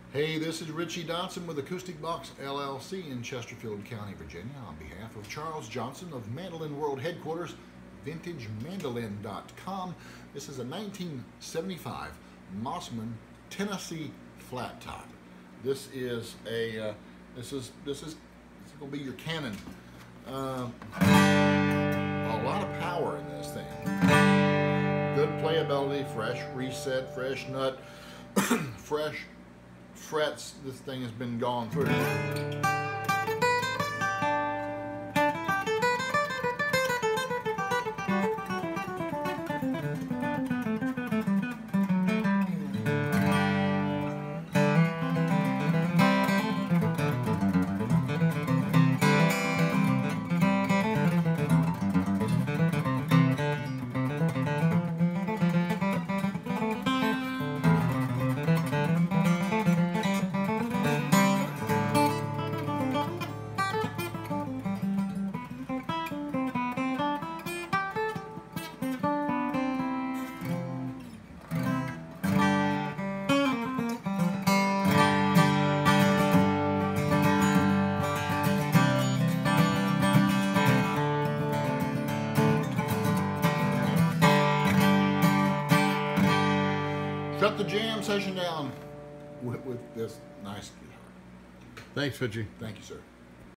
Hey, this is Richie Dotson with Acoustic Box LLC in Chesterfield County, Virginia. On behalf of Charles Johnson of Mandolin World Headquarters, VintageMandolin.com. This is a 1975 Mossman Tennessee Flattop. This is a this is going to be your Cannon. A lot of power in this thing. Good playability, fresh reset, fresh nut, fresh frets. This thing has been gone through. Shut the jam session down with this nice guitar. Thanks, Richie. Thank you, sir.